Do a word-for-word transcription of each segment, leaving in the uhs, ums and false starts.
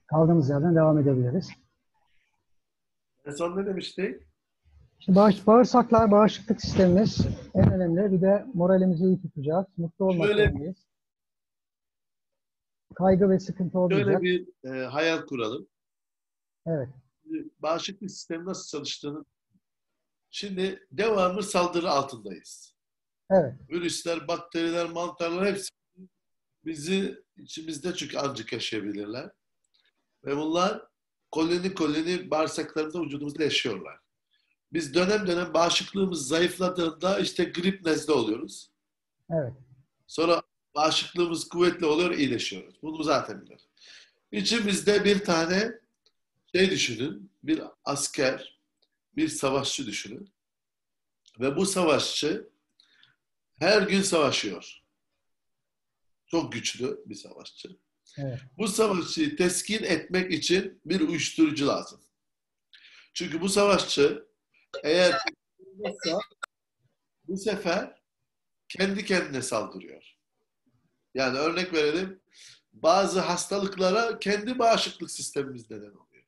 Kaldığımız yerden devam edebiliriz. En son ne demiştik? Şimdi bağış, bağırsaklar, bağışıklık sistemimiz en önemli. Bir de moralimizi iyi tutacağız. Mutlu olmak Şöyle, zorundayız. Kaygı ve sıkıntı şöyle olmayacak. bir e, hayal kuralım. Evet, Bağışıklık sistemi nasıl çalıştığını. Şimdi devamlı saldırı altındayız. evet, Virüsler, bakteriler, mantarlar hepsi bizi içimizde çünkü ancak yaşayabilirler. Ve bunlar koloni koloni bağırsaklarımızda, vücudumuzda yaşıyorlar. Biz dönem dönem bağışıklığımız zayıfladığında işte grip, nezle oluyoruz. evet, Sonra bağışıklığımız kuvvetli oluyor, iyileşiyoruz. Bunu zaten biliyoruz. İçimizde bir tane şey düşünün, bir asker, bir savaşçı düşünün. Ve bu savaşçı her gün savaşıyor. Çok güçlü bir savaşçı. evet, Bu savaşçıyı teskin etmek için bir uyuşturucu lazım. Çünkü bu savaşçı eğer olmazsa bu sefer kendi kendine saldırıyor. Yani örnek verelim, bazı hastalıklara kendi bağışıklık sistemimiz neden oluyor.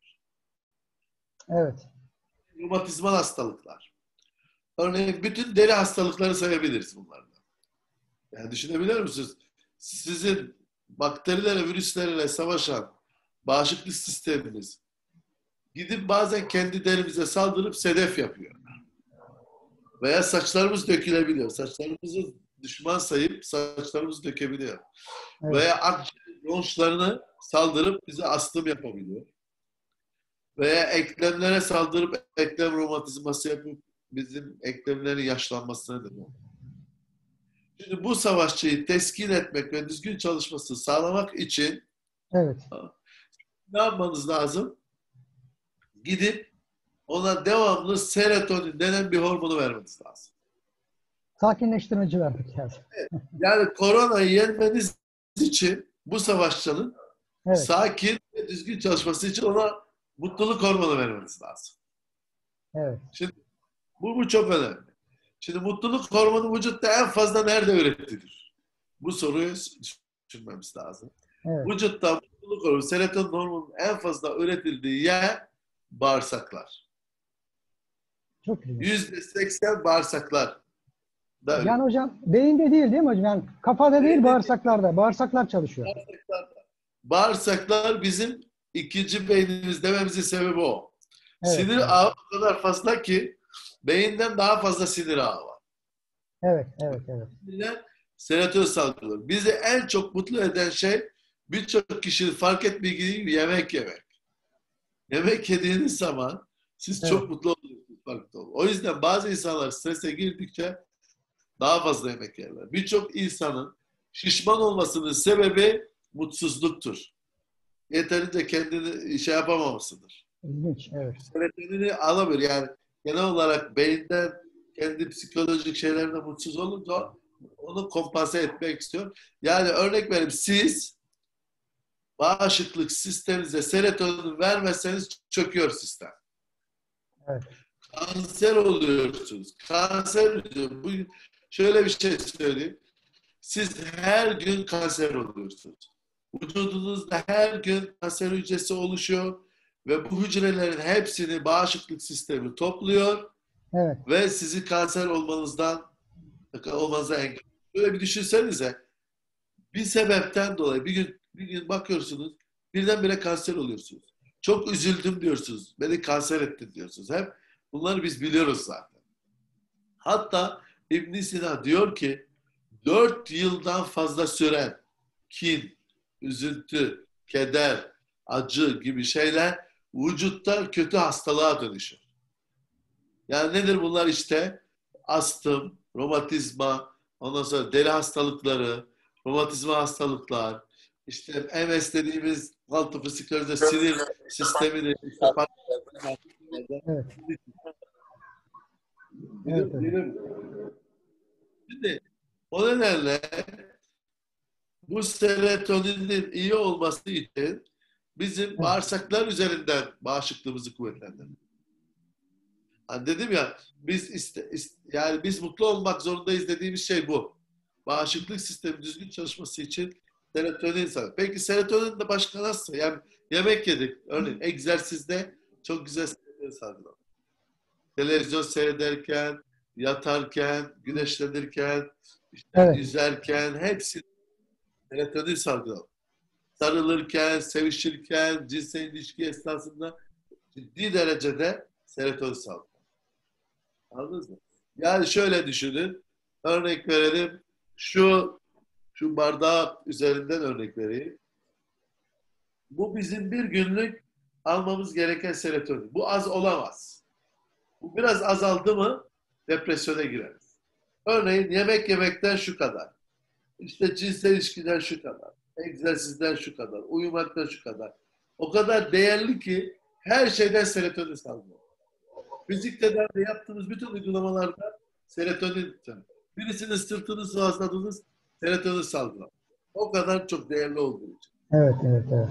evet, Romatizmal hastalıklar. Örneğin bütün deri hastalıkları sayabiliriz bunlardan. Yani düşünebiliyor musunuz? Sizin bakterilere, virüslerle savaşan bağışıklık sisteminiz gidip bazen kendi derimize saldırıp sedef yapıyor. Veya saçlarımız dökülebiliyor. Saçlarımızı düşman sayıp saçlarımızı dökebiliyor. evet. Veya akciğer yonçlarını saldırıp bize astım yapabiliyor. Veya eklemlere saldırıp eklem romatizması yapıp bizim eklemlerin yaşlanmasına neden oluyor. Şimdi bu savaşçıyı teskin etmek ve düzgün çalışmasını sağlamak için Evet. ne yapmanız lazım? Gidip ona devamlı serotonin denen bir hormonu vermeniz lazım. Sakinleştirici vermek lazım. Yani koronayı yenmeniz için bu savaşçının Evet, sakin ve düzgün çalışması için ona mutluluk hormonu vermeniz lazım. evet, Şimdi bu, bu çok önemli. Şimdi mutluluk hormonu vücutta en fazla nerede üretilir? Bu soruyu düşünmemiz lazım. evet. Vücutta mutluluk hormonu, serotonin hormonunun en fazla üretildiği yer bağırsaklar. Çok ilginç. Yüzde seksen bağırsaklar da Yani üretilir. hocam beyinde değil değil mi hocam? Yani kafada değil bağırsaklarda. Bağırsaklar çalışıyor. Bağırsaklar bizim ikinci beynimiz dememizin sebebi o. Evet, evet, Sinir ağı o kadar fazla ki beyinden daha fazla sinir ağı var. evet, evet, evet. Sinirler serotonin salgılıyor. Bizi en çok mutlu eden şey birçok kişinin fark etmediği gibi yemek yemek. Yemek yediğiniz zaman siz Evet. çok mutlu oluyorsunuz. Farklı olun. O yüzden bazı insanlar strese girdikçe daha fazla yemek yerler. Birçok insanın şişman olmasının sebebi mutsuzluktur. Yeterince kendini şey yapamamasıdır. İlginç, evet. Serotonini alamıyor. Yani genel olarak beyinden kendi psikolojik şeylerine mutsuz olunca onu kompanse etmek istiyor. Yani örnek vereyim, siz bağışıklık sisteminize serotonin vermezseniz çöküyor sistem. Evet, Kanser oluyorsunuz. Kanser bugün şöyle bir şey söyleyeyim. Siz her gün kanser oluyorsunuz. Vücudunuzda her gün kanser hücresi oluşuyor ve bu hücrelerin hepsini bağışıklık sistemi topluyor evet, ve sizi kanser olmanızdan olmanıza engel. Böyle bir düşünsenize. Bir sebepten dolayı bir gün bir gün bakıyorsunuz birdenbire kanser oluyorsunuz. Çok üzüldüm diyorsunuz. Beni kanser ettin diyorsunuz. Hep bunları biz biliyoruz zaten. Hatta İbn Sina diyor ki dört yıldan fazla süren kin, üzüntü, keder, acı gibi şeyler vücutta kötü hastalığa dönüşür. Yani nedir bunlar işte? Astım, romatizma, ondan sonra deri hastalıkları, romatizma hastalıklar, işte M S dediğimiz multiple sklerozda sinir sistemini işte evet, evet bilim, hocam. bilim. Şimdi o nedenle bu serotoninin iyi olması için bizim Evet, bağırsaklar üzerinden bağışıklığımızı kuvvetlendirmek. Hani dedim ya biz iste, iste, yani biz mutlu olmak zorundayız dediğimiz şey bu. Bağışıklık sistemi düzgün çalışması için Serotonin salgılar. Peki serotonin de başka nasıl? Yani yemek yedik. Örneğin egzersizde çok güzel serotonin salgılar. Televizyon seyrederken, yatarken, güneşlenirken, işte Evet. yüzerken hepsi serotonin salgılar. Sarılırken, sevişirken, cinsel ilişki esnasında ciddi derecede serotonin salgılar. Anladınız mı? Yani şöyle düşünün. Örnek verelim. Şu şu bardağı üzerinden örnek vereyim. Bu bizim bir günlük almamız gereken serotonin. Bu az olamaz. Bu biraz azaldı mı depresyona gireriz. Örneğin yemek yemekten şu kadar. İşte cinsel ilişkiden şu kadar. Egzersizden şu kadar. Uyumaktan şu kadar. O kadar değerli ki her şeyden serotonin salgılıyor. Fizik tedavi yaptığımız bütün uygulamalarda serotonin, birisinin sırtını sıvazladınız, serotonin salgılar. O kadar çok değerli olduğu için. Evet, evet, evet.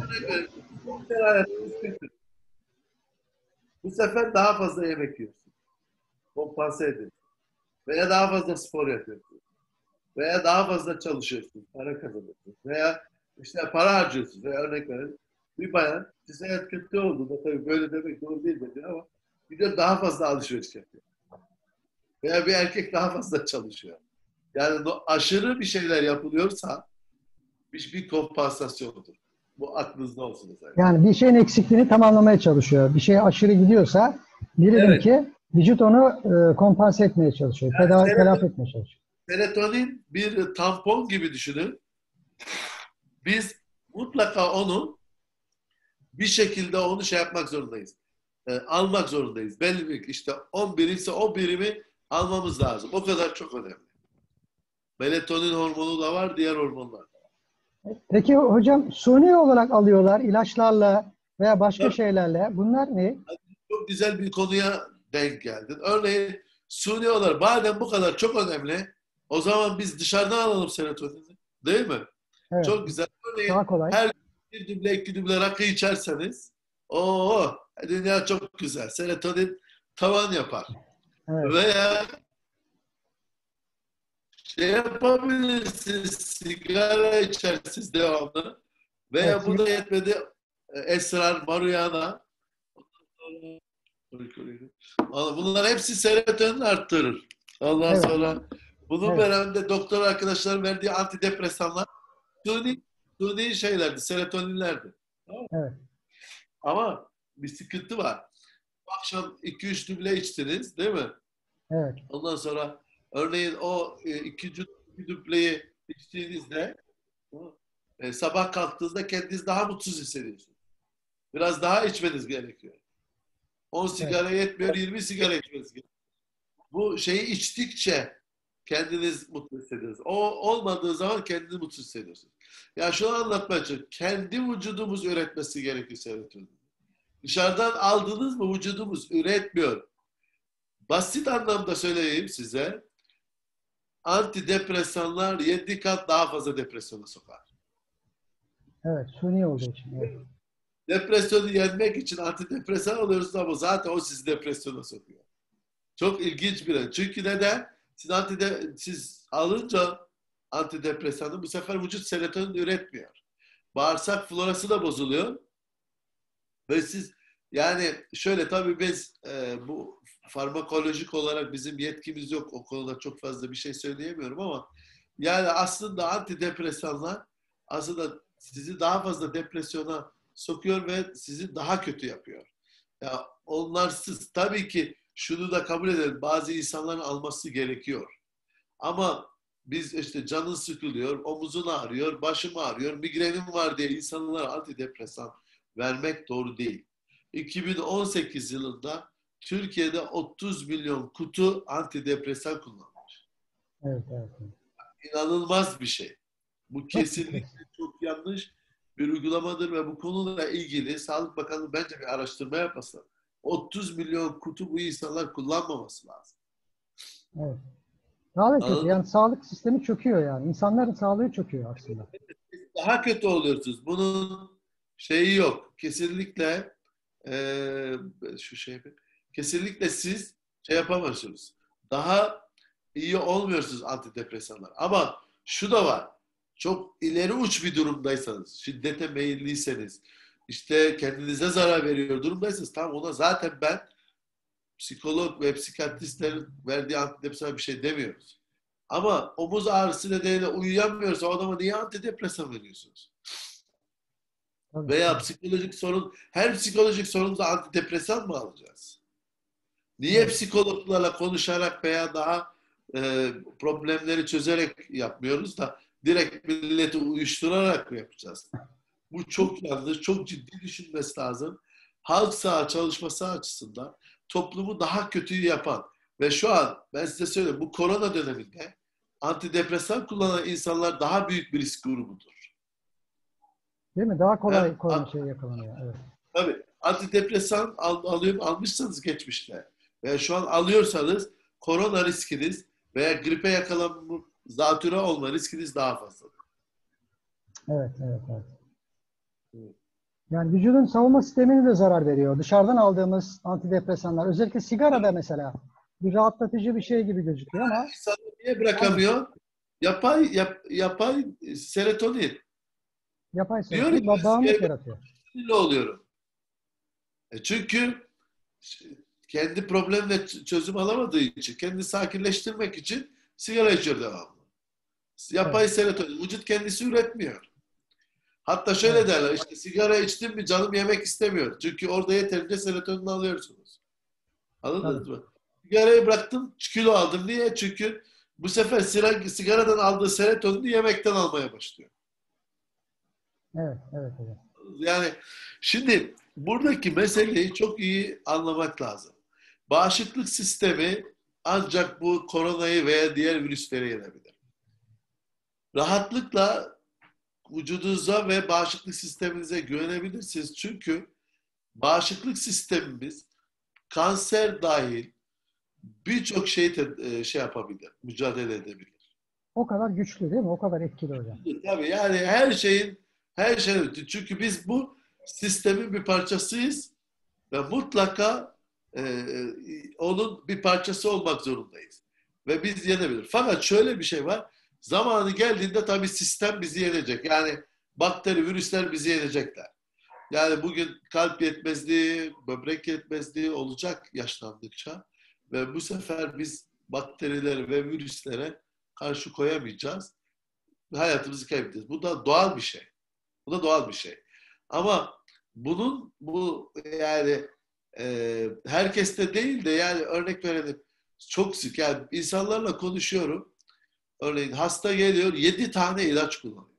Bu sefer daha fazla yemek yiyorsun. Kompanse ediyorsun. Veya daha fazla spor yapıyorsun. Veya daha fazla çalışıyorsun. Para kazanıyorsun. Veya işte para harcıyorsun. Veya örnek verelim. Bir bayan size hayat kötü olduğunda tabii böyle demek doğru değil dedi ama gidiyor daha fazla alışveriş yapıyor. Veya bir erkek daha fazla çalışıyor. Yani aşırı bir şeyler yapılıyorsa bir, bir kompansasyondur. Bu aklınızda olsun zaten. Yani bir şeyin eksikliğini tamamlamaya çalışıyor. Bir şey aşırı gidiyorsa diyelim Evet. ki vücut onu e, kompanse etmeye çalışıyor. Yani Tedavi, serotonin, telafi etmeye çalışıyor. serotonin bir tampon gibi düşünün. Biz mutlaka onu bir şekilde onu şey yapmak zorundayız. E, almak zorundayız. Belli bir işte on birim ise o birimi almamız lazım. O kadar çok önemli. Melatonin hormonu da var, diğer hormonlar da Peki hocam suni olarak alıyorlar ilaçlarla veya başka var. şeylerle. Bunlar ne? Çok güzel bir konuya denk geldin. Örneğin suni olarak madem bu kadar çok önemli, o zaman biz dışarıdan alalım serotonini. Değil mi? Evet, Çok güzel. daha Örneğin kolay. her bir düble iki düble rakı içerseniz o dünya çok güzel. Serotonin tavan yapar. Evet, Veya şey yapabilirsiniz, sigara içersiniz devamlı. evet, Veya bu da yetmedi, esrar, marihuana. Bunlar hepsi serotonin arttırır. Ondan evet, sonra bunun evet, beraberinde doktor arkadaşlarım verdiği antidepresanlar suni, suni şeylerdi, serotoninlerdi. Tamam mı? evet, Ama bir sıkıntı var. Akşam iki üç düble içtiniz, değil mi? evet, Ondan sonra örneğin o e, iki, iki dübleyi içtiğinizde e, sabah kalktığınızda kendinizi daha mutsuz hissediyorsunuz. Biraz daha içmeniz gerekiyor. on evet. sigara yetmiyor, yirmi sigara içmeniz gerekiyor. Bu şeyi içtikçe kendiniz mutlu hissediyorsunuz. O olmadığı zaman kendinizi mutsuz hissediyorsunuz. Ya şunu anlatmaya çalışıyorum. Kendi vücudumuz üretmesi gerekiyor serotonin. Dışarıdan aldığınız mı vücudumuz üretmiyor. Basit anlamda söyleyeyim size. Antidepresanlar yedi kat daha fazla depresyona sokar. Evet, suni olduğu için. Evet, Depresyonu yenmek için antidepresan alıyorsunuz ama zaten o sizi depresyona sokuyor. Çok ilginç bir şey. Çünkü neden? Siz, antide, siz alınca antidepresanı bu sefer vücut serotonin üretmiyor. Bağırsak florası da bozuluyor. Ve siz yani şöyle tabii biz e, bu farmakolojik olarak bizim yetkimiz yok. O konuda çok fazla bir şey söyleyemiyorum ama yani aslında antidepresanlar aslında sizi daha fazla depresyona sokuyor ve sizi daha kötü yapıyor. Ya onlarsız tabii ki şunu da kabul edelim. Bazı insanların alması gerekiyor. Ama biz işte canın sıkılıyor, omuzun ağrıyor, başım ağrıyor, migrenim var diye insanlara antidepresan vermek doğru değil. iki bin on sekiz yılında Türkiye'de otuz milyon kutu antidepresan kullanılmış. evet, evet. Evet. İnanılmaz bir şey. Bu Çok stres. kesinlikle çok yanlış bir uygulamadır ve bu konuyla ilgili Sağlık Bakanlığı bence bir araştırma yapması. otuz milyon kutu bu insanlar kullanmaması lazım. Evet. Daha da kötü. Anladın mı? Yani sağlık sistemi çöküyor yani. İnsanların sağlığı çöküyor aslında. Daha kötü oluyorsunuz. Bunun şeyi yok. Kesinlikle eee, şu şey kesinlikle siz şey yapamıyorsunuz. Daha iyi olmuyorsunuz antidepresanlar. Ama şu da var. çok ileri uç bir durumdaysanız, şiddete meyilliyseniz, işte kendinize zarar veriyor durumdaysanız, tamam, ona zaten ben psikolog ve psikiyatristlerin verdiği antidepresan bir şey demiyoruz. Ama omuz ağrısı nedeniyle uyuyamıyorsa o adama niye antidepresan veriyorsunuz? Tabii, Veya tabii. psikolojik sorun, her psikolojik sorunda antidepresan mı alacağız? Niye Evet. psikologlarla konuşarak veya daha e, problemleri çözerek yapmıyoruz da direkt milleti uyuşturarak mı yapacağız? Bu çok yanlış, çok ciddi düşünmesi lazım. Halk sağ çalışması açısından toplumu daha kötüyü yapan ve şu an ben size söyleyeyim, bu korona döneminde antidepresan kullanan insanlar daha büyük bir risk grubudur. Değil mi? Daha kolay Hem korona şey yakalanıyor. Evet. tabii antidepresan al, alıyor, almışsanız geçmişte veya şu an alıyorsanız korona riskiniz veya gripe yakalanma, zatürre olma riskiniz daha fazla. Evet, evet, evet. Yani vücudun savunma sistemine de zarar veriyor. Dışarıdan aldığımız antidepresanlar, özellikle sigara da mesela bir rahatlatıcı bir şey gibi gözüküyor ama İnsanlar niye aynı bırakamıyor? Yapay, yap, yapay serotonin. yapay Diyor ya serotonin ba- ben bağımlılık sigarayı yaratıyor. sinirli oluyorum. E çünkü kendi problemle ç- çözüm alamadığı için, kendini sakinleştirmek için sigara içiyor devamlı. Evet, Yapay serotonin. Vücut kendisi üretmiyor. Hatta evet, şöyle derler, işte sigara içtim mi canım yemek istemiyor. Çünkü orada yeterince serotonin alıyorsunuz. tabii. Anladınız mı? Sigarayı bıraktım, kilo aldım. Niye? Çünkü bu sefer sigara- sigaradan aldığı serotonini yemekten almaya başlıyor. Evet, evet, evet. Yani şimdi buradaki meseleyi çok iyi anlamak lazım. Bağışıklık sistemi ancak bu koronayı veya diğer virüsleri yenebilir. Rahatlıkla vücudunuza ve bağışıklık sisteminize güvenebilirsiniz. Çünkü bağışıklık sistemimiz kanser dahil birçok şeyi te- şey yapabilir, mücadele edebilir. O kadar güçlü değil mi? O kadar etkili hocam. Tabii yani her şeyin her şeyin çünkü biz bu sistemin bir parçasıyız ve mutlaka e, onun bir parçası olmak zorundayız. Ve biz yenebilir. Fakat şöyle bir şey var. Zamanı geldiğinde tabii sistem bizi yenecek. Yani bakteri, virüsler bizi yenecekler. Yani bugün kalp yetmezliği, böbrek yetmezliği olacak yaşlandıkça ve bu sefer biz bakterilere ve virüslere karşı koyamayacağız. Hayatımızı kaybedeceğiz. Bu da doğal bir şey. Bu da doğal bir şey. Ama bunun bu yani e, herkeste değil de yani örnek verelim çok sık yani insanlarla konuşuyorum. Örneğin hasta geliyor yedi tane ilaç kullanıyor.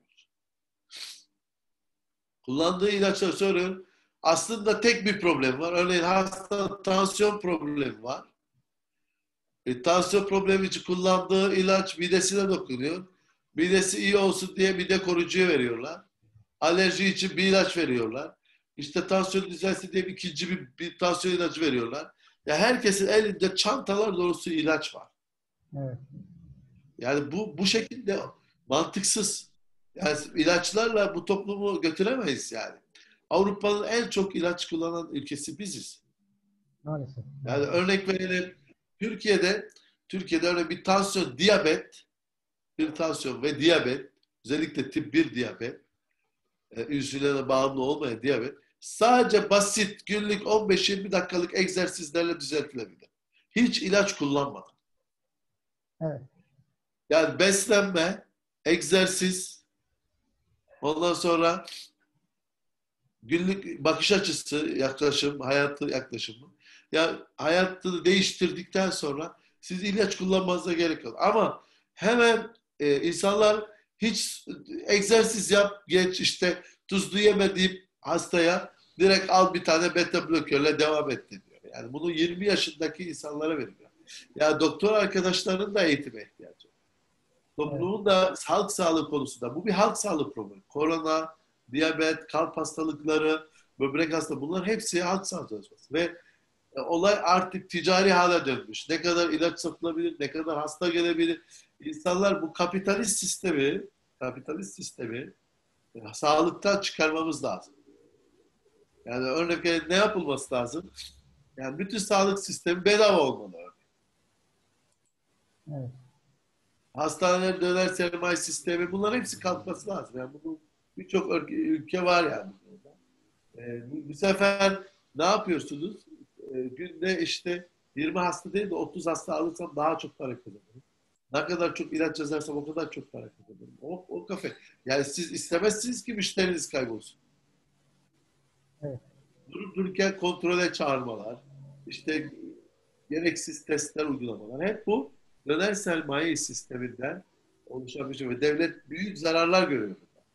Kullandığı ilaçları soruyorum. Aslında tek bir problem var. Örneğin hasta tansiyon problemi var. E, tansiyon problemi için kullandığı ilaç midesine dokunuyor. Midesi iyi olsun diye mide koruyucuya veriyorlar. Alerji için bir ilaç veriyorlar. İşte tansiyon düzelsin diye bir ikinci bir, bir tansiyon ilacı veriyorlar. Ya herkesin elinde çantalar dolusu ilaç var. Evet, Yani bu bu şekilde mantıksız. Yani ilaçlarla bu toplumu götüremeyiz yani. Avrupa'nın en çok ilaç kullanan ülkesi biziz. maalesef, Yani maalesef. örnek verelim. Türkiye'de Türkiye'de öyle bir tansiyon, diyabet, bir tansiyon ve diyabet, özellikle tip bir diyabet, e, insüline bağımlı olmayan diyabet, sadece basit günlük on beş yirmi dakikalık egzersizlerle düzeltilebilir. Hiç ilaç kullanmadan. Evet, Yani beslenme, egzersiz, ondan sonra günlük bakış açısı, yaklaşım, hayatı yaklaşımı. Ya hayatını değiştirdikten sonra siz ilaç kullanmanıza gerek yok. Ama hemen e, insanlar hiç egzersiz yap, geç işte tuzlu yeme deyip hastaya direkt al bir tane beta blokörle devam et diyor. Yani bunu yirmi yaşındaki insanlara veriyor. Ya doktor arkadaşlarının da eğitime ihtiyacı var. evet, Toplumun da halk sağlığı konusunda. Bu bir halk sağlığı problemi. Korona, diyabet, kalp hastalıkları, böbrek hastalığı bunlar hepsi halk sağlığı çalışması. Ve e, olay artık ticari hale dönmüş. Ne kadar ilaç satılabilir, ne kadar hasta gelebilir. İnsanlar bu kapitalist sistemi, kapitalist sistemi e, sağlıktan çıkarmamız lazım. Yani örnek verelim, ne yapılması lazım? Yani bütün sağlık sistemi bedava olmalı. evet. Hastaneler, döner sermaye sistemi, bunların hepsi kalkması lazım. Yani bunun birçok ülke, ülke var yani. E, bu, bu sefer ne yapıyorsunuz? E, günde işte yirmi hasta değil de otuz hasta alırsam daha çok para kazanırım. Ne kadar çok ilaç yazarsam o kadar çok para kazanırım. O, o kafe. Yani siz istemezsiniz ki müşteriniz kaybolsun. Evet. Durup dururken kontrole çağırmalar, işte gereksiz testler uygulamalar. Hep bu döner sermaye sisteminden oluşan bir şey. Ve devlet büyük zararlar görüyor.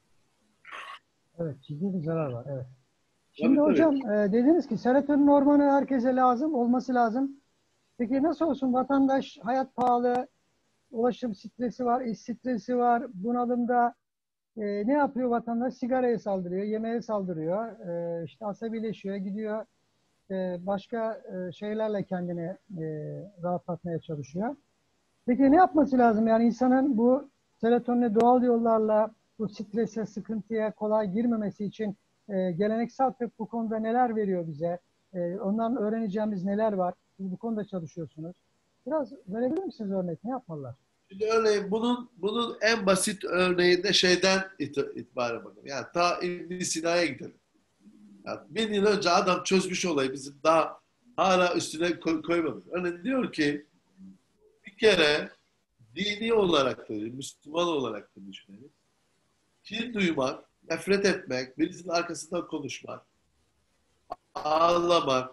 Evet, ciddi bir zarar var. Evet. Şimdi Tabii tabii. hocam e, dediniz ki serotonin hormonu herkese lazım, olması lazım. Peki nasıl olsun? Vatandaş hayat pahalı, ulaşım stresi var, iş stresi var, bunalımda e, ne yapıyor vatandaş? Sigaraya saldırıyor, yemeğe saldırıyor, e, işte asabileşiyor, gidiyor e, başka e, şeylerle kendini e, rahatlatmaya çalışıyor. Peki ne yapması lazım? Yani insanın bu serotonine doğal yollarla bu strese, sıkıntıya kolay girmemesi için e, geleneksel tıp bu konuda neler veriyor bize? E, ondan öğreneceğimiz neler var? Siz bu konuda çalışıyorsunuz. Biraz verebilir misiniz örnek? Ne yapmalılar? Şimdi örneğin bunun bunun en basit örneğinde şeyden it- itibaren bakalım. Yani ta İbn Sina'ya gidelim. Yani bin yıl önce adam çözmüş olayı, bizim daha hala üstüne koy, koymadık. Örneğin diyor ki bir kere dini olarak da, Müslüman olarak da düşünelim. Kin duymak, nefret etmek, birisinin arkasından konuşmak, ağlamak,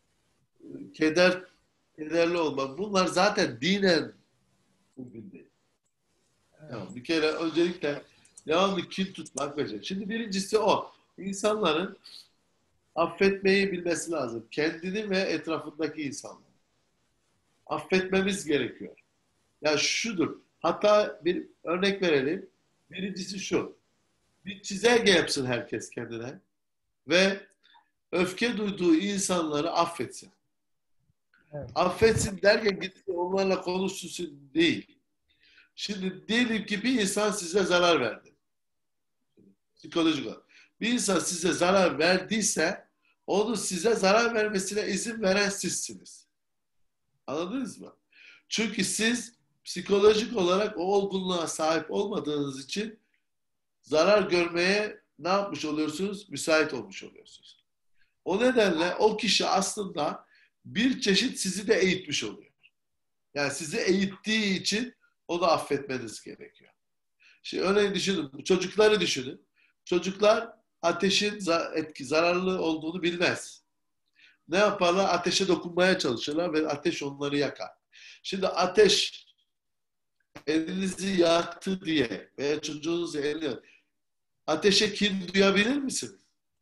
keder, kederli olmak, bunlar zaten dinen uygun değil. Evet, Tamam, bir kere öncelikle devamlı kin tutmak beceri. Şimdi birincisi o. İnsanların affetmeyi bilmesi lazım. Kendini ve etrafındaki insanları. Affetmemiz gerekiyor. Ya şudur. Hatta bir örnek verelim. Birincisi şu. Bir çizelge yapsın herkes kendine ve öfke duyduğu insanları affetsin. evet, Affetsin derken gitsin onlarla konuşsun değil. Şimdi diyelim ki bir insan size zarar verdi. Psikolojik olarak. Bir insan size zarar verdiyse onun size zarar vermesine izin veren sizsiniz. Anladınız mı? Çünkü siz psikolojik olarak o olgunluğa sahip olmadığınız için zarar görmeye ne yapmış oluyorsunuz? Müsait olmuş oluyorsunuz. O nedenle o kişi aslında bir çeşit sizi de eğitmiş oluyor. Yani sizi eğittiği için onu affetmeniz gerekiyor. Şimdi örneğin düşünün, çocukları düşünün. Çocuklar ateşin etki zararlı olduğunu bilmez. Ne yaparlar? Ateşe dokunmaya çalışırlar ve ateş onları yakar. Şimdi ateş elinizi yaktı diye veya çocuğunuzu elini ateşe kin duyabilir misiniz?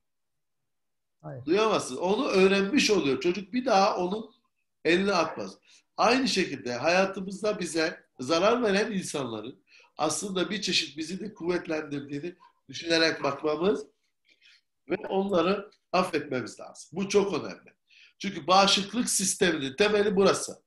hayır. Duyamazsınız. Onu öğrenmiş oluyor. Çocuk bir daha onun eline atmaz. Aynı şekilde hayatımızda bize zarar veren insanların aslında bir çeşit bizi de kuvvetlendirdiğini düşünerek bakmamız ve onları affetmemiz lazım. Bu çok önemli. Çünkü bağışıklık sisteminin temeli burası.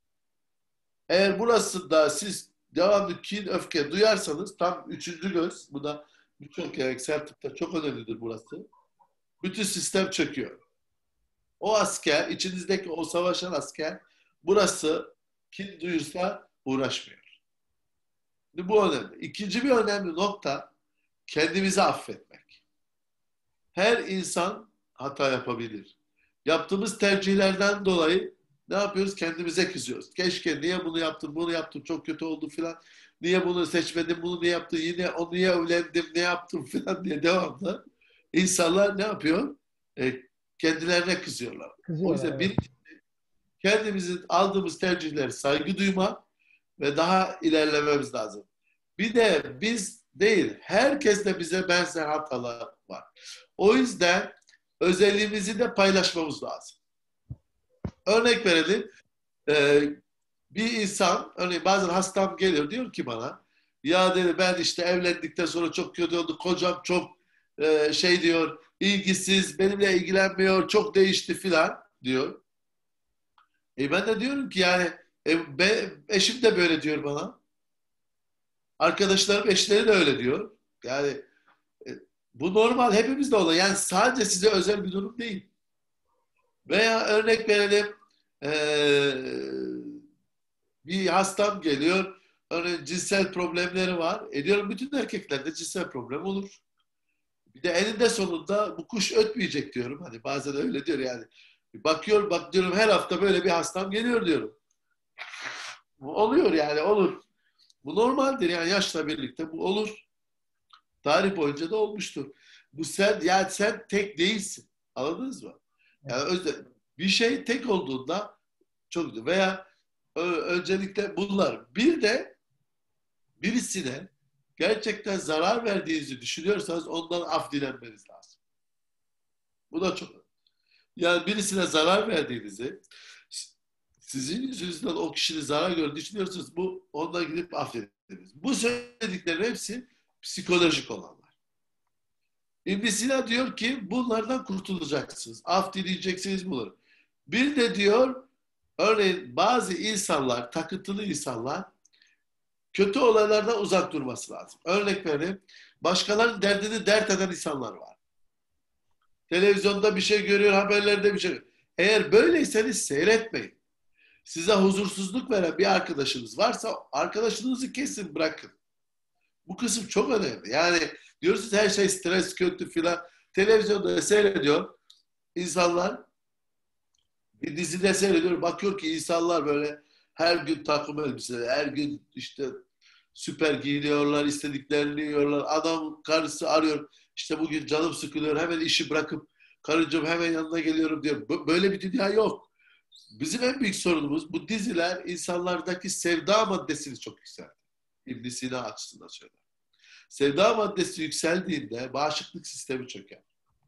Eğer burası da siz devamlı kin, öfke duyarsanız tam üçüncü göz, bu da birçok geleneksel tıpta çok önemlidir burası. Bütün sistem çöküyor. O asker, içinizdeki o savaşan asker burası kin duyursa uğraşmıyor. Şimdi bu önemli. İkinci bir önemli nokta kendimizi affetmek. Her insan hata yapabilir. Yaptığımız tercihlerden dolayı ne yapıyoruz? Kendimize kızıyoruz. Keşke niye bunu yaptım, bunu yaptım, çok kötü oldu filan. Niye bunu seçmedim, bunu niye yaptım, yine o niye evlendim, ne yaptım filan diye devamlı. İnsanlar ne yapıyor? E, kendilerine kızıyorlar. O Kızıyorlar, yüzden evet. bir kendimizin aldığımız tercihlere saygı duyma ve daha ilerlememiz lazım. Bir de biz değil, herkes de bize benzer hatalar var. O yüzden özelliğimizi de paylaşmamız lazım. Örnek verelim. Ee, bir insan, örneğin bazen hastam geliyor diyor ki bana, ya dedi ben işte evlendikten sonra çok kötü oldu, kocam çok e, şey diyor, ilgisiz, benimle ilgilenmiyor, çok değişti filan diyor. E ben de diyorum ki yani e, be, eşim de böyle diyor bana. Arkadaşlarım eşleri de öyle diyor. Yani e, bu normal, hepimizde olan. Yani sadece size özel bir durum değil. Veya örnek verelim, e, bir hastam geliyor. örneğin cinsel problemleri var. E diyorum bütün erkeklerde cinsel problem olur. Bir de eninde sonunda bu kuş ötmeyecek diyorum. Hani bazen öyle diyor yani. Bakıyor, bak diyorum her hafta böyle bir hastam geliyor diyorum. Bu oluyor yani olur. Bu normaldir yani yaşla birlikte bu olur. Tarih boyunca da olmuştur. Bu sen yani sen tek değilsin. Anladınız mı? Yani özde, bir şey tek olduğunda çok veya ö- öncelikle bunlar. Bir de birisine gerçekten zarar verdiğinizi düşünüyorsanız ondan af dilenmeniz lazım. Bu da çok önemli. Yani birisine zarar verdiğinizi sizin yüzünüzden o kişinin zarar gördüğünü düşünüyorsanız bu ondan gidip affediniz. Bu söylediklerin hepsi psikolojik olanlar. İbn Sina diyor ki bunlardan kurtulacaksınız. Af dileyeceksiniz bunları. Bir de diyor örneğin bazı insanlar, takıntılı insanlar kötü olaylardan uzak durması lazım. Örnek vereyim. Başkalarının derdini dert eden insanlar var. Televizyonda bir şey görüyor, haberlerde bir şey görüyor. Eğer böyleyseniz seyretmeyin. Size huzursuzluk veren bir arkadaşınız varsa arkadaşınızı kesin bırakın. Bu kısım çok önemli. Yani diyorsunuz her şey stres, kötü filan. Televizyonda seyrediyor insanlar. Bir dizide seyrediyor. Bakıyor ki insanlar böyle her gün takım elbise, her gün işte süper giyiniyorlar, istediklerini yiyorlar. Adam karısı arıyor. İşte bugün canım sıkılıyor. Hemen işi bırakıp karıcığım hemen yanına geliyorum diyor. Böyle bir dünya yok. Bizim en büyük sorunumuz bu diziler insanlardaki sevda maddesini çok yükseltti. İbn Sina açısından söyler. Sevda maddesi yükseldiğinde bağışıklık sistemi çöker.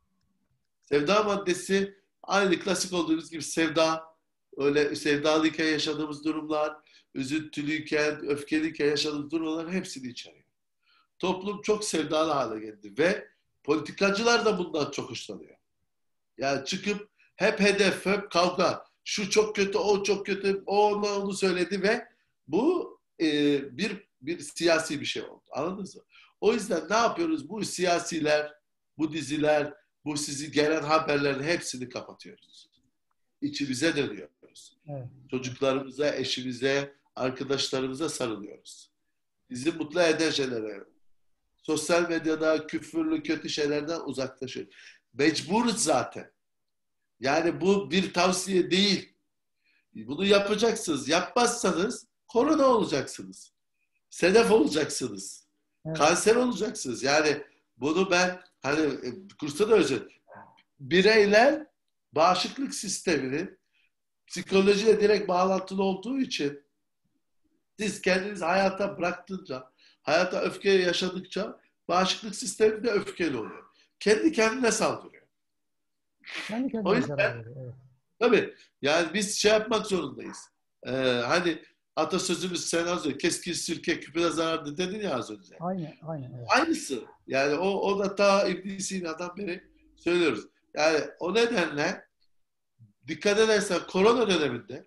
Sevda maddesi aynı klasik olduğumuz gibi sevda, öyle sevdalıyken yaşadığımız durumlar, üzüntülüyken, öfkeliyken yaşadığımız durumların hepsini içeriyor. Toplum çok sevdalı hale geldi ve politikacılar da bundan çok hoşlanıyor. Yani çıkıp hep hedef, hep kavga. Şu çok kötü, o çok kötü, o ona onu söyledi ve bu e, bir bir siyasi bir şey oldu. Anladınız mı? O yüzden ne yapıyoruz? Bu siyasiler, bu diziler, bu sizi gelen haberlerin hepsini kapatıyoruz. İçimize dönüyoruz. Evet. Çocuklarımıza, eşimize, arkadaşlarımıza sarılıyoruz. Bizi mutlu eden şeylere, sosyal medyada küfürlü, kötü şeylerden uzaklaşıyoruz. Mecburuz zaten. Yani bu bir tavsiye değil. Bunu yapacaksınız. Yapmazsanız korona olacaksınız. Sedef olacaksınız. Evet. Kanser olacaksınız. Yani bunu ben hani e, kursta da özür. Bireyler bağışıklık sisteminin psikolojiyle direkt bağlantılı olduğu için siz kendinizi hayata bıraktığınca, hayata öfke yaşadıkça bağışıklık sistemi de öfkeli oluyor. Kendi kendine saldırıyor. Kendi O kendine yüzden zarar veriyor. Evet. tabii yani biz şey yapmak zorundayız. Ee, hani atasözümüz sen az önce keskin sirke küpüne zarardı dedin ya az önce. Aynen, aynen. Evet. Aynısı. Yani o, o da ta İbn Sina'dan beri söylüyoruz. Yani o nedenle dikkat edersen korona döneminde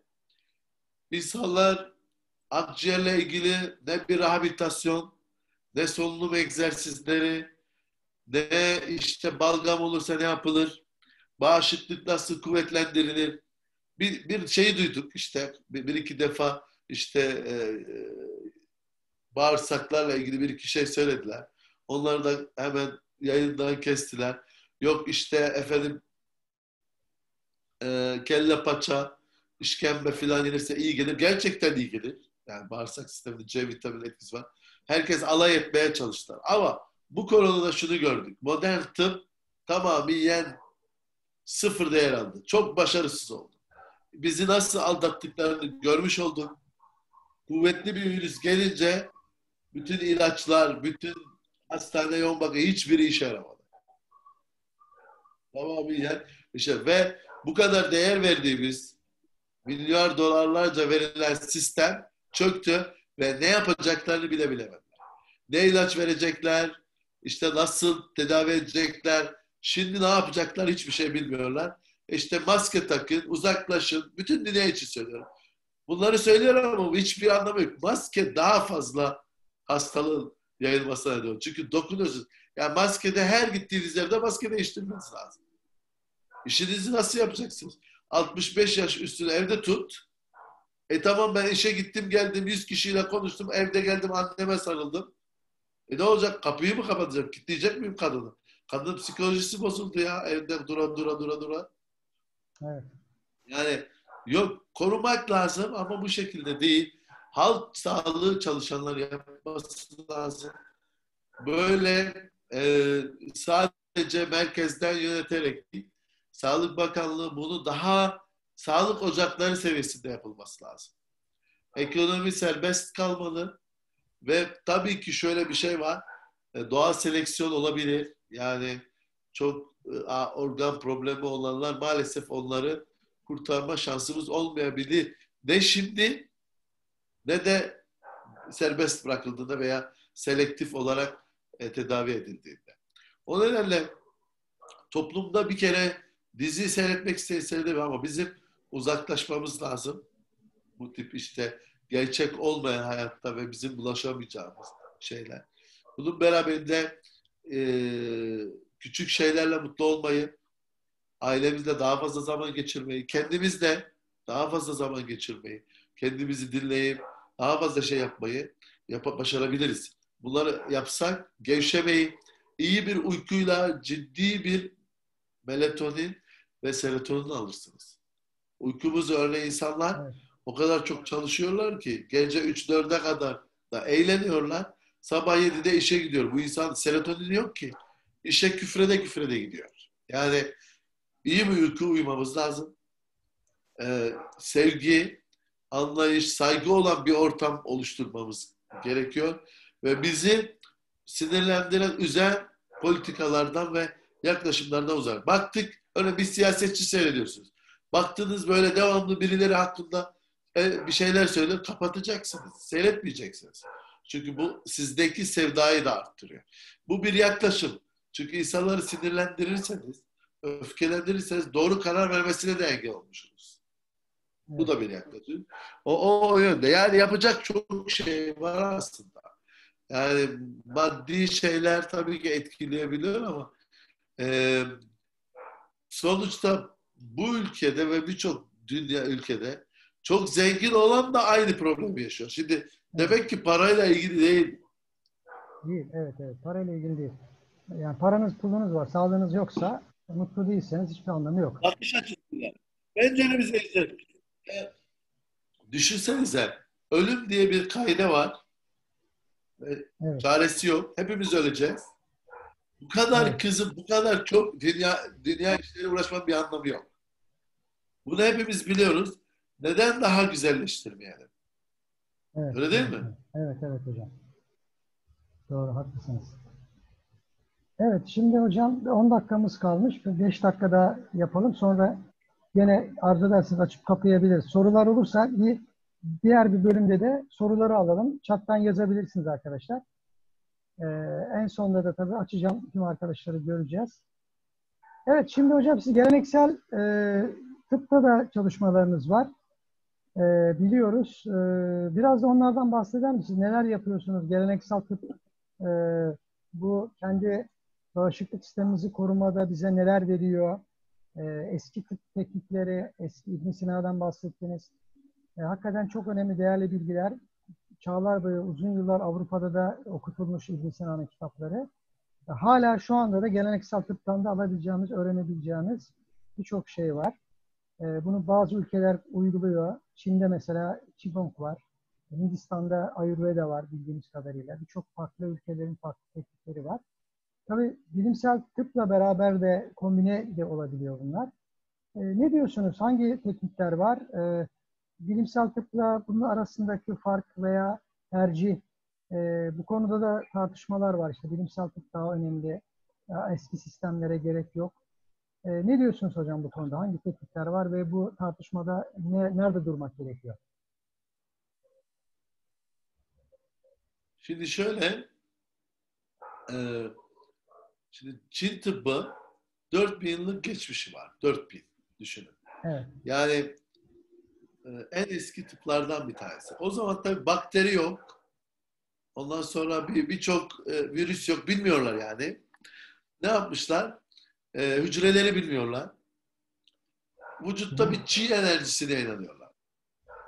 insanlar akciğerle ilgili ne bir rehabilitasyon, ne solunum egzersizleri, ne işte balgam olursa ne yapılır, bağışıklık nasıl kuvvetlendirilir. Bir, bir şey duyduk işte bir, bir iki defa işte e, e, bağırsaklarla ilgili bir iki şey söylediler. Onları da hemen yayından kestiler. Yok işte efendim e, kelle paça, işkembe filan yenirse iyi gelir. Gerçekten iyi gelir. Yani bağırsak sisteminde C vitamini etkisi var. Herkes alay etmeye çalıştılar. Ama bu konuda şunu gördük. Modern tıp tamamen sıfır değer aldı. Çok başarısız oldu. Bizi nasıl aldattıklarını görmüş olduk. Kuvvetli bir virüs gelince bütün ilaçlar, bütün hastane yoğun bakım hiçbiri işe yaramadı. Tamamen işte ve bu kadar değer verdiğimiz milyar dolarlarca verilen sistem çöktü ve ne yapacaklarını bile bilemediler. Ne ilaç verecekler, işte nasıl tedavi edecekler, şimdi ne yapacaklar hiçbir şey bilmiyorlar. İşte maske takın, uzaklaşın, bütün dünya için söylüyorum. Bunları söylüyorum ama hiçbir anlamı yok. Maske daha fazla hastalığın yayılmasına neden oluyor. Çünkü dokunuyorsunuz. Yani maskede her gittiğiniz yerde maske değiştirmeniz lazım. İşinizi nasıl yapacaksınız? altmış beş yaş üstünü evde tut. E tamam, ben işe gittim geldim, yüz kişiyle konuştum, evde geldim anneme sarıldım. E ne olacak? Kapıyı mı kapatacağım? Kilitleyecek miyim kadını? Kadının psikolojisi bozuldu ya, evde dura dura dura dura. Evet. Yani yok, korumak lazım ama bu şekilde değil. Halk sağlığı çalışanları yapması lazım. Böyle e, sadece merkezden yöneterek değil, Sağlık Bakanlığı bunu daha sağlık ocakları seviyesinde yapılması lazım. Ekonomi serbest kalmalı ve tabii ki şöyle bir şey var. E, doğal seleksiyon olabilir. Yani çok e, organ problemi olanlar, maalesef onları kurtarma şansımız olmayabilir. Ne şimdi ne de serbest bırakıldığında veya selektif olarak e, tedavi edildiğinde. O nedenle toplumda bir kere dizi seyretmek isteseler ama bizim uzaklaşmamız lazım. Bu tip işte gerçek olmayan hayatta ve bizim bulaşamayacağımız şeyler. Bunun beraberinde e, küçük şeylerle mutlu olmayı, ailemizle daha fazla zaman geçirmeyi, kendimizle daha fazla zaman geçirmeyi, kendimizi dinleyip daha fazla şey yapmayı yap başarabiliriz. Bunları yapsak gevşemeyi, iyi bir uykuyla ciddi bir melatonin ve serotonin alırsınız. Uykumuzu örneğin insanlar Evet. o kadar çok çalışıyorlar ki gece üç dörde kadar da eğleniyorlar. Sabah yedide işe gidiyor. Bu insan serotonin yok ki. İşe küfrede küfrede gidiyor. Yani iyi bir uyku uyumamız lazım. Ee, sevgi, anlayış, saygı olan bir ortam oluşturmamız gerekiyor. Ve bizi sinirlendiren, üzen politikalardan ve yaklaşımlardan uzak. Baktık, öyle bir siyasetçi seyrediyorsunuz. Baktınız böyle devamlı birileri hakkında e, bir şeyler söyler, kapatacaksınız. Seyretmeyeceksiniz. Çünkü bu sizdeki sevdayı da arttırıyor. Bu bir yaklaşım. Çünkü insanları sinirlendirirseniz, öfkelendirirseniz doğru karar vermesine de engel olmuşsunuz. Bu Evet. da bir yaklaşım. O, o, o yönde. Yani yapacak çok şey var aslında. Yani maddi şeyler tabii ki etkileyebiliyor ama e, sonuçta bu ülkede ve birçok dünya ülkede çok zengin olan da aynı problemi yaşıyor. Şimdi Evet. demek ki parayla ilgili değil. Değil. Evet, evet. Parayla ilgili değil. Yani paranız, pulunuz var, sağlığınız yoksa, mutlu değilseniz hiçbir anlamı yok. Bakış açısı yani. Penceremize izleyelim. E, düşünsenize, ölüm diye bir kaide var. E, Evet. çaresi yok. Hepimiz öleceğiz. Bu kadar Evet. kızıp bu kadar çok dünya dünya işleriyle uğraşmanın bir anlamı yok. Bunu hepimiz biliyoruz. Neden daha güzelleştirmeyelim? Evet. Öyle değil Evet. mi? Evet. Evet, evet hocam. Doğru, haklısınız. Evet, şimdi hocam on dakikamız kalmış. beş dakikada yapalım. Sonra yine arzu ederseniz açıp kapayabiliriz. Sorular olursa bir diğer bir bölümde de soruları alalım. Chat'tan yazabilirsiniz arkadaşlar. Ee, en sonunda da tabii açacağım. Tüm arkadaşları göreceğiz. Evet, şimdi hocam siz geleneksel e, tıpta da çalışmalarınız var. E, biliyoruz. E, biraz da onlardan bahseder misiniz? Neler yapıyorsunuz? Geleneksel tıp e, bu kendi bağışıklık sistemimizi korumada bize neler veriyor? E, eski tıp teknikleri, eski İbn Sina'dan bahsettiniz. E, hakikaten çok önemli, değerli bilgiler. Çağlar boyu uzun yıllar Avrupa'da da okutulmuş İbn Sina'nın kitapları. E, hala şu anda da geleneksel tıptan da alabileceğimiz, öğrenebileceğimiz birçok şey var. E, bunu bazı ülkeler uyguluyor. Çin'de mesela Qigong var. Hindistan'da Ayurveda var bildiğimiz kadarıyla. Birçok farklı ülkelerin farklı teknikleri var. Tabii bilimsel tıpla beraber de kombine de olabiliyor bunlar. E, ne diyorsunuz? Hangi teknikler var? E, bilimsel tıpla bunun arasındaki fark veya tercih, e, bu konuda da tartışmalar var. İşte bilimsel tıp daha önemli. Ya eski sistemlere gerek yok. E, ne diyorsunuz hocam bu konuda? Hangi teknikler var ve bu tartışmada ne, nerede durmak gerekiyor? Şimdi şöyle, e, şimdi Çin tıbbı dört bin yıllık geçmişi var. dört bin düşünün. Evet, Yani e, en eski tıplardan bir tanesi. O zaman tabii bakteri yok. Ondan sonra bir birçok e, virüs yok. Bilmiyorlar yani. Ne yapmışlar? E, hücreleri bilmiyorlar. hı Vücutta hı, bir çi enerjisine inanıyorlar.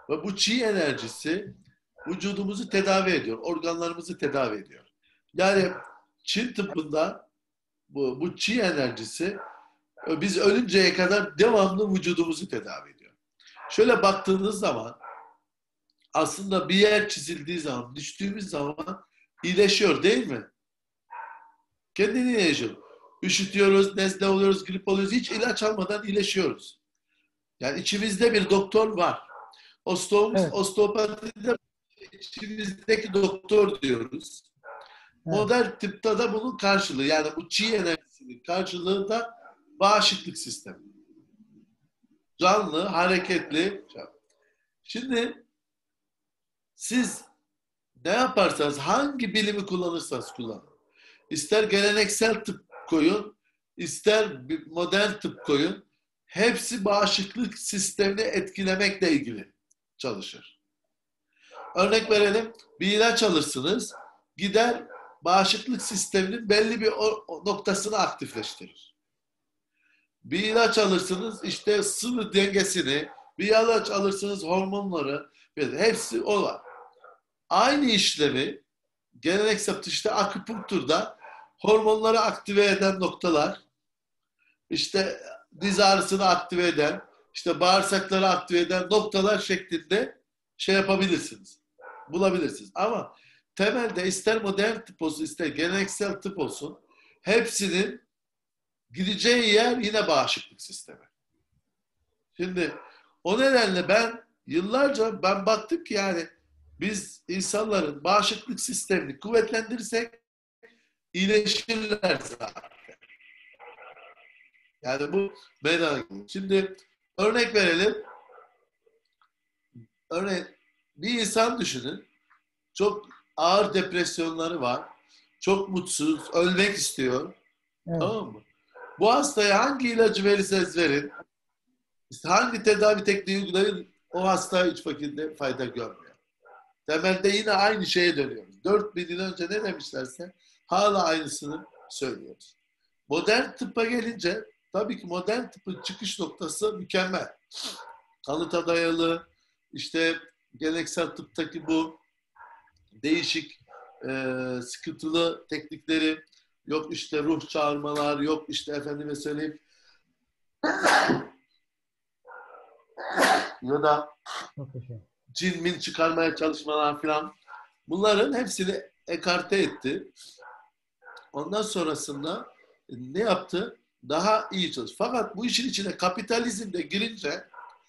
Ve bu çi enerjisi vücudumuzu tedavi ediyor, organlarımızı tedavi ediyor. Yani Çin tıbbında bu, bu çi enerjisi biz ölünceye kadar devamlı vücudumuzu tedavi ediyor. Şöyle baktığınız zaman aslında bir yer çizildiği zaman, düştüğümüz zaman iyileşiyor değil mi? Kendini iyileşiyor. Üşütüyoruz, nezle oluyoruz, grip oluyoruz. Hiç ilaç almadan iyileşiyoruz. Yani içimizde bir doktor var. Osteom, Evet. Osteopatide içimizdeki doktor diyoruz. Evet. Modern tıpta da bunun karşılığı. Yani bu çi enerjisinin karşılığı da bağışıklık sistemi. Canlı, hareketli. Şimdi siz ne yaparsanız, hangi bilimi kullanırsanız kullanın. İster geleneksel tıp koyun, ister modern tıp koyun. Hepsi bağışıklık sistemini etkilemekle ilgili çalışır. Örnek verelim, bir ilaç alırsınız, gider bağışıklık sisteminin belli bir noktasını aktifleştirir. Bir ilaç alırsınız, işte sıvı dengesini, bir ilaç alırsınız hormonları, hepsi o var. Aynı işlemi geleneksel işte akupunkturda hormonları aktive eden noktalar, işte diz ağrısını aktive eden, işte bağırsakları aktive eden noktalar şeklinde şey yapabilirsiniz. Bulabilirsiniz. Ama temelde ister modern tıp olsun, ister geleneksel tıp olsun, hepsinin gideceği yer yine bağışıklık sistemi. Şimdi o nedenle ben yıllarca ben baktım ki yani biz insanların bağışıklık sistemini kuvvetlendirirsek iyileşirler zaten. Yani bu merak. Şimdi örnek verelim. Örnek bir insan düşünün. Çok ağır depresyonları var. Çok mutsuz, ölmek istiyor. Evet. Tamam mı? Bu hastaya hangi ilacı verirseniz verin, işte hangi tedavi tekniği uygulayın, o hasta hiç fakirde fayda görmüyor. Temelde yine aynı şeye dönüyoruz. dört bin yıl önce ne demişlerse hala aynısını söylüyoruz. Modern tıbba gelince tabii ki modern tıbbın çıkış noktası mükemmel. Kanıta dayalı, işte geleneksel tıptaki bu değişik e, sıkıntılı teknikleri, yok işte ruh çağırmalar, yok işte efendime söyleyeyim ya da cin min çıkarmaya çalışmalar falan. Bunların hepsini ekarte etti. Ondan sonrasında ne yaptı? Daha iyi çalıştı. Fakat bu işin içine kapitalizm de girince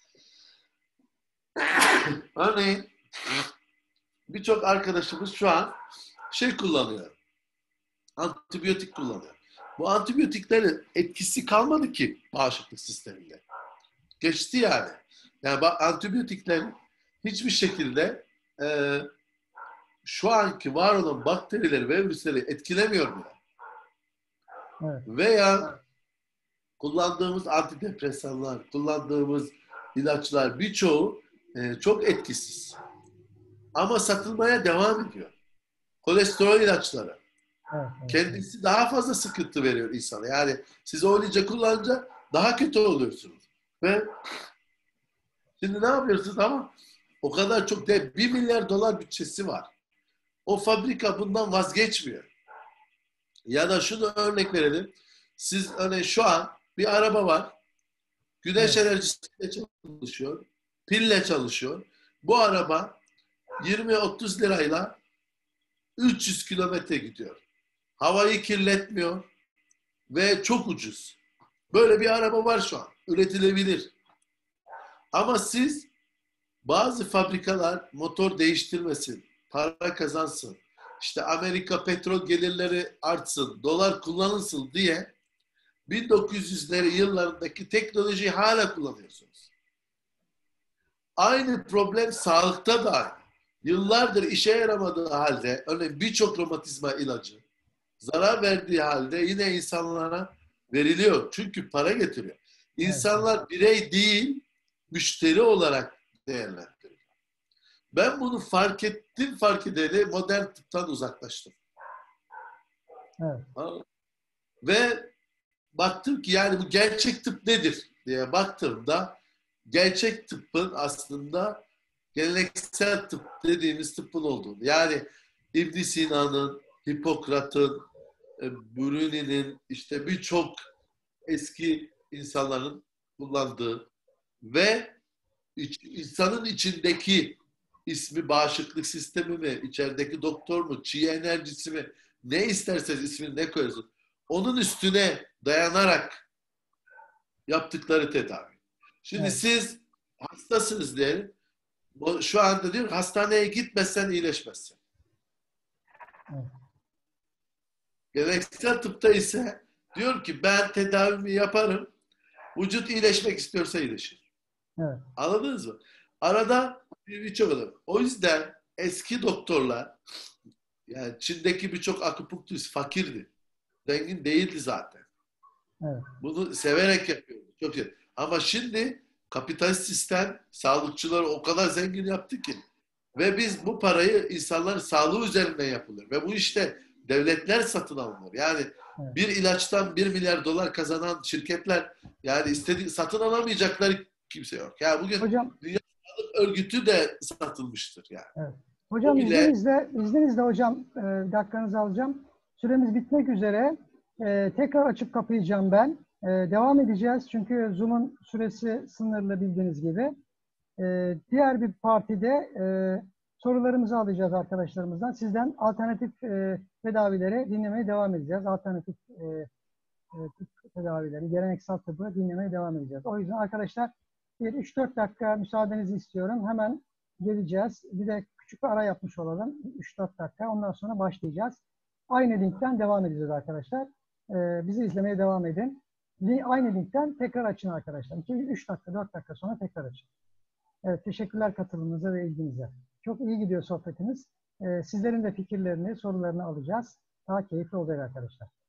örneğin birçok arkadaşımız şu an şey kullanıyor. Antibiyotik kullanıyor. Bu antibiyotiklerin etkisi kalmadı ki bağışıklık sisteminde. Geçti yani. Yani antibiyotiklerin hiçbir şekilde e, şu anki var olan bakterileri ve virüsleri etkilemiyor bile. Evet. Veya kullandığımız antidepresanlar, kullandığımız ilaçlar birçoğu e, çok etkisiz. Ama satılmaya devam ediyor. Kolesterol ilaçları. Evet, evet, kendisi evet. daha fazla sıkıntı veriyor insana. Yani siz o ilacı kullanınca daha kötü oluyorsunuz. Ve şimdi ne yapıyorsunuz ama o kadar çok değil. Bir milyar dolar bütçesi var. O fabrika bundan vazgeçmiyor. Ya da şunu örnek verelim. Siz örneğin şu an bir araba var. Güneş evet. enerjisiyle çalışıyor. Pille çalışıyor. Bu araba yirmi otuz lirayla üç yüz kilometre gidiyor. Havayı kirletmiyor ve çok ucuz. Böyle bir araba var şu an. Üretilebilir. Ama siz bazı fabrikalar motor değiştirmesin, para kazansın, işte Amerika petrol gelirleri artsın, dolar kullanılsın diye bin dokuz yüzleri yıllarındaki teknolojiyi hala kullanıyorsunuz. Aynı problem sağlıkta da aynı. Yıllardır işe yaramadığı halde, örneğin birçok romatizma ilacı zarar verdiği halde yine insanlara veriliyor. Çünkü para getiriyor. İnsanlar birey değil, müşteri olarak değerlendiriyor. Ben bunu fark ettim, fark edeli modern tıptan uzaklaştım. Evet. Ve baktım ki yani bu gerçek tıp nedir diye baktığımda gerçek tıbbın aslında geleneksel tıp dediğimiz tıbbın olduğunu. Yani İbn Sina'nın, Hipokrat'ın, e, Bruni'nin, işte birçok eski insanların kullandığı ve iç, insanın içindeki ismi bağışıklık sistemi mi, içerideki doktor mu, çi enerjisi mi, ne isterseniz ismini ne koyuyorsun. Onun üstüne dayanarak yaptıkları tedavi. Şimdi Evet. siz hastasınız diyelim. Şu anda diyor hastaneye gitmezsen iyileşmezsin. Evet. Geleneksel tıpta ise diyor ki ben tedavimi yaparım. Vücut iyileşmek istiyorsa iyileşir. Evet. Anladınız mı? Arada birçok adam. O yüzden eski doktorlar, yani Çin'deki birçok akupunkturist fakirdi. Zengin değildi zaten. Evet. Bunu severek yapıyordu. Çok iyi. Ama şimdi kapitalist sistem sağlıkçıları o kadar zengin yaptı ki. Ve biz bu parayı insanların sağlığı üzerinden yapılır. Ve bu işte devletler satın alınır. Yani Evet. bir ilaçtan bir milyar dolar kazanan şirketler, yani istediği satın alamayacakları kimse yok. Yani bugün Hocam, Dünya Sağlık Örgütü de satılmıştır yani. evet. O Hocam bile izninizle, izninizle hocam e, dakikanızı alacağım. Süremiz bitmek üzere. E, tekrar açıp kapayacağım ben. E, devam edeceğiz çünkü Zoom'un süresi sınırlı bildiğiniz gibi. E, diğer bir partide e, sorularımızı alacağız arkadaşlarımızdan. Sizden alternatif e, tedavileri dinlemeye devam edeceğiz. Alternatif e, e, tıp tedavileri, geleneksel tıbbı dinlemeye devam edeceğiz. O yüzden arkadaşlar bir üç dört dakika müsaadenizi istiyorum. Hemen geleceğiz. Bir de küçük bir ara yapmış olalım. üç dört dakika. Ondan sonra başlayacağız. Aynı linkten devam edeceğiz arkadaşlar. Ee, bizi izlemeye devam edin. Aynı linkten tekrar açın arkadaşlar. üç dakika, dört dakika sonra tekrar açın. Evet, teşekkürler katılımınıza ve ilginize. Çok iyi gidiyor sohbetimiz. Ee, sizlerin de fikirlerini, sorularını alacağız. Daha keyifli olacak arkadaşlar.